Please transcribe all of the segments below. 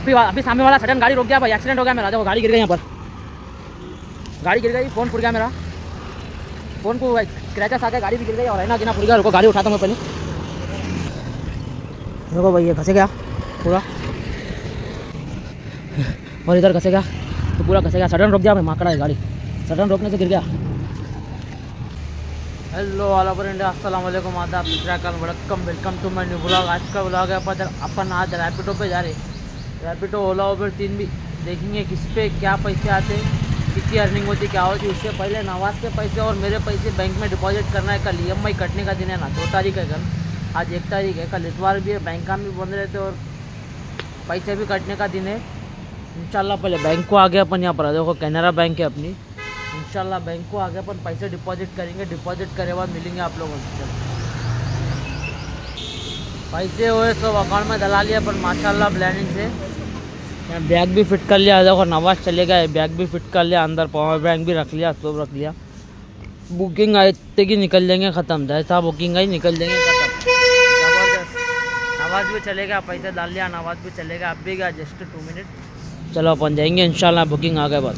अभी सामने वाला सडन गाड़ी रोक गया भाई, एक्सीडेंट हो गया मेरा। देखो गाड़ी गिर गई यहाँ पर, गाड़ी गिर गई, फ़ोन फूट गया मेरा, फ़ोन को स्क्रैचेस आ गया, गाड़ी भी गिर गई और है ना गिना फूट गया। रुको गाड़ी उठाता हूँ मैं पहले। देखो भाई ये घसे गया पूरा, और इधर घसे गया तो पूरा घसे गया। सडन रोक गया भाई, माकड़ा है गाड़ी, सडन रोकने से गिर गया। हेलो ऑल ओवर इंडिया, अस्सलाम वालेकुम, आदाब, welcome to my new blog. आज का ब्लॉग है अपन आज रैपिडो पे जा रहे। रैपिडो, ओला, उबर तीन भी देखेंगे किस पे क्या पैसे आते, कितनी अर्निंग होती, क्या होती। उससे पहले नवाज के पैसे और मेरे पैसे बैंक में डिपॉजिट करना है। कल EMI कटने का दिन है ना, 2 तारीख है कल, आज 1 तारीख है। कल इतवार भी है, बैंक काम भी बंद रहते और पैसे भी कटने का दिन है। इंशाल्लाह पहले बैंक को आगे अपन यहाँ पर देखो कैनरा बैंक है अपनी, इंशाल्लाह बैंक को आगे अपन पैसे डिपॉजिट करेंगे। डिपॉजिट करे बाद मिलेंगे आप लोगों से। पैसे हुए सब अकाउंट में डला लिया अपन माशाल्लाह ब्लैंडिंग से। बैग भी फिट कर लिया, देखो नवाज चले गए, बैग भी फिट कर लिया, अंदर पावर बैंक भी रख लिया, सब रख लिया। बुकिंग आते कि निकल जाएंगे ख़त्म, जैसा बुकिंग आई निकल जाएंगे ख़त्म। ज़बरदस्त, नवाज भी चलेगा, पैसे डाल लिया, नवाज भी चलेगा, अब भी गया जस्ट 2 मिनट। चलो अपन जाएंगे इंशाल्लाह, बुकिंग आ गए बस।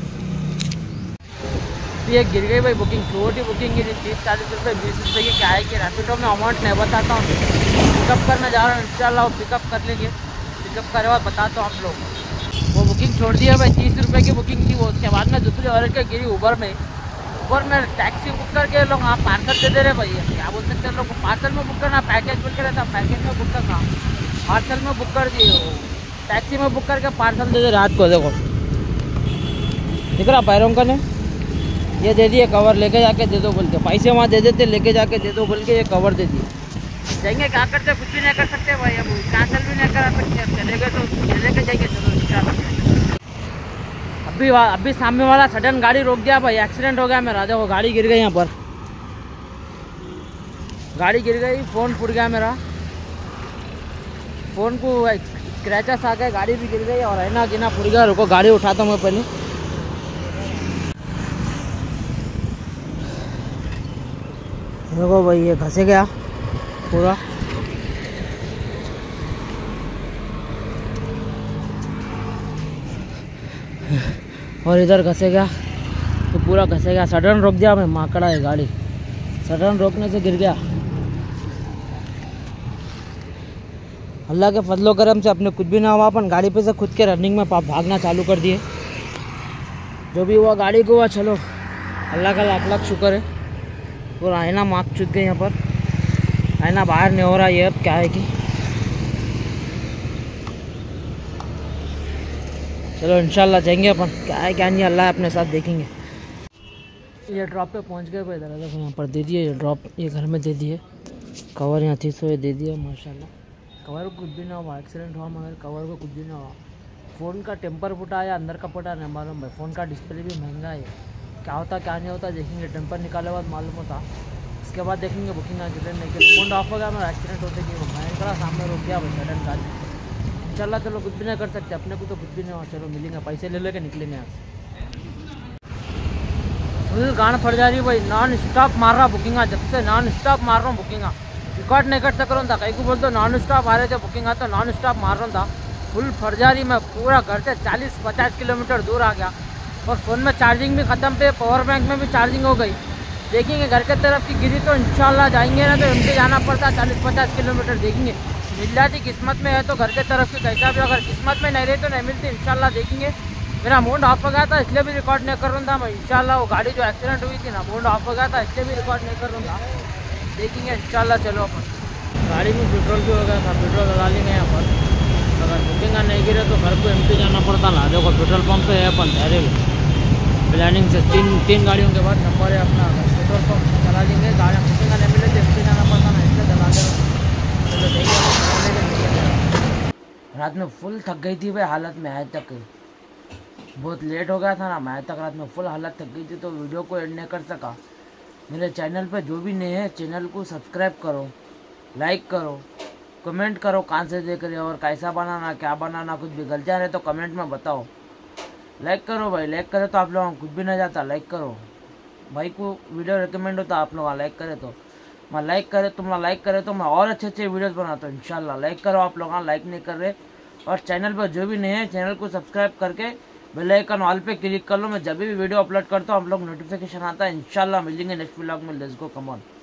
ये गिर गई भाई बुकिंग, छोटी बुकिंग गिरी, 30-40 रुपये 20 रुपये की। क्या है कि रैपिडो में अमाउंट नहीं बताता हूँ, पिकअप करने जा रहा हूँ इंशाल्लाह, वो पिकअप कर लेंगे। पिकअप करे बाद बताता हूँ आप लोग। वो बुकिंग छोड़ दिया भाई, 30 रुपये की बुकिंग थी वो। उसके बाद में दूसरी औरत के गिरी उबर में टैक्सी बुक करके लोग हाँ पार्सल दे दे रहे भैया। क्या बोल सकते हैं लोग, पार्सल में बुक करना, पैकेज बुक रहता, पैकेज में बुक करना, पार्सल में बुक कर दिए, वो टैक्सी में बुक करके पार्सल दे दे रात को। देखो दिख रहा पैरों का ने, ये दे दिए कवर, लेके जाके दे दो बोल के, पैसे वहाँ दे देते, लेके जाके दे दो बोल के ये कवर दे दिए। जाएंगे क्या करते, कुछ भी नहीं कर सकते भाई, अब कैंसिल भी नहीं करा सकते। अब चलेंगे तो लेके जाएंगे, चलो इंशाल्लाह। अभी सामने वाला सडन गाड़ी रोक दिया भाई, एक्सीडेंट हो गया मेरा। देखो गाड़ी गिर गई यहाँ पर, गाड़ी गिर गई, फ़ोन फूट गया मेरा, फ़ोन को स्क्रैचेस आ गए, गाड़ी भी गिर गई और है ना गिना फूट गया। रुको गाड़ी उठाता हूँ मैं पहले। देखो भाई ये घसे गया पूरा, और इधर घसे गया तो पूरा घसे गया। सडन रोक दिया मैं, माकड़ा है गाड़ी, सडन रोकने से गिर गया। अल्लाह के फजलो करम से अपने कुछ भी ना हुआ, अपन गाड़ी पे से खुद के रनिंग में भागना चालू कर दिए। जो भी हुआ गाड़ी को हुआ, चलो अल्लाह का लाख लाख शुक्र है। पूरा आईना मार्क चुक गए यहाँ पर, आईना बाहर नहीं हो रहा। ये अब क्या है कि चलो इंशाल्लाह जाएंगे अपन, क्या है क्या नहीं अल्लाह अपने साथ देखेंगे। ये ड्रॉप पे पहुंच गए भाई, इधर देखो यहाँ पर दे दिए ये ड्रॉप, ये घर में दे दिए। कवर यहाँ थी सो ये दे दिया माशाल्लाह। कवर को कुछ भी ना हुआ, एक्सीडेंट हुआ मगर कवर को कुछ भी ना हुआ। फ़ोन का टेम्पर फुटा या अंदर का फुटा नहीं मालूम भाई, फ़ोन का डिस्प्ले भी महंगा है, क्या होता क्या नहीं होता देखेंगे। टेम्पर निकाले बाद मालूम होता, उसके बाद देखेंगे बुकिंग आ कितने नहीं किया। मुंड ऑफ हो गया मेरा, एक्सीडेंट होते कि वो भयंकर सामने रोक गया भाई सडन गाड़ी। इंशाल्लाह चलो कुछ भी नहीं कर सकते, अपने को तो कुछ भी नहीं हुआ। चलो मिलेंगे, पैसे ले लेके निकलेंगे यहाँ से। फुल गान फट जा रही भाई, नॉन स्टॉप मार रहा बुकिंग, जब से नॉन स्टॉप मार रहा हूँ बुकिंग, रिकॉर्ड नहीं कर सक रहा था। कहीं को बोलते नॉन स्टॉप आ रहे थे बुकिंग, तो नॉन स्टॉप मार रहा था। फुल फट जा रही, मैं पूरा घर से 40-50 किलोमीटर दूर आ गया और फ़ोन में चार्जिंग भी ख़त्म पे, पावर बैंक में भी चार्जिंग हो गई। देखेंगे घर के तरफ की गिरी तो इंशाल्लाह जाएंगे, ना तो एमपी जाना पड़ता 40-50 किलोमीटर। देखेंगे मिल जाती, किस्मत में है तो घर के तरफ की कैसा भी, अगर किस्मत में नहीं रही तो नहीं मिलती इंशाल्लाह। देखेंगे, मेरा मूड ऑफ हो गया था इसलिए भी रिकॉर्ड नहीं कर रहा था मैं। इंशाल्लाह वो गाड़ी जो एक्सीडेंट हुई थी ना, मूड ऑफ हो गया था इसलिए भी रिकॉर्ड नहीं कर रहा था। देखेंगे इंशाल्लाह। चलो अपन गाड़ी में पेट्रोल भी हो गया था, पेट्रोल डला लेंगे यहाँ पर। अगर बुकिंग नहीं गिरे तो घर को एमपी जाना पड़ता ना। देखो पेट्रोल पंप पे है अपन धैर्य प्लानिंग से, तीन गाड़ियों के बाद नंबर है अपना। पेट्रोल पंप चला लेंगे, गाड़ी बुकिंग नहीं मिले तो एमपी जाना पड़ता ना, इसलिए डला देगा। चलो देखिए, रात में फुल थक गई थी भाई, हालत में आज तक बहुत लेट हो गया था ना, मैं तक रात में फुल हालत थक गई थी तो वीडियो को एड नहीं कर सका। मेरे चैनल पे जो भी नए हैं चैनल को सब्सक्राइब करो, लाइक करो, कमेंट करो कहाँ से देख रहे हो और कैसा बनाना, क्या बनाना, कुछ भी गलतियाँ रहे तो कमेंट में बताओ। लाइक करो भाई, लाइक करे तो आप लोगों को कुछ भी नहीं जाता। लाइक करो भाई को वीडियो रिकमेंड होता, आप लोग लाइक करे तो मैं लाइक करे, तुम लाइक करे तो मैं और अच्छे अच्छे वीडियोस बनाता हूँ इंशाल्लाह। लाइक करो आप लोग, लाइक नहीं कर रहे और चैनल पर जो भी नए हैं चैनल को सब्सक्राइब करके बेल आइकन ऑल पे क्लिक कर लो। मैं जब भी वीडियो अपलोड करता हूँ आप लोग नोटिफिकेशन आता है। इंशाल्लाह मिलेंगे नेक्स्ट व्लॉग में। Let's go, come on.